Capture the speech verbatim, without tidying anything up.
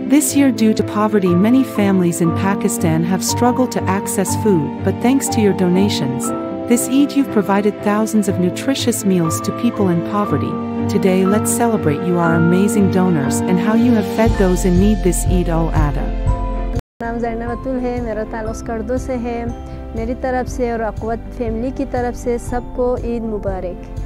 This year, due to poverty, many families in Pakistan have struggled to access food, but thanks to your donations, this Eid you've provided thousands of nutritious meals to people in poverty. Today let's celebrate you, our amazing donors, and how you have fed those in need this Eid al-Adha. नाम ज़ैनबतुल है, मेरा ताल्लुक़ स्कर्दो से है। मेरी तरफ से और अक़वत फैमिली की तरफ से सबको ईद मुबारक।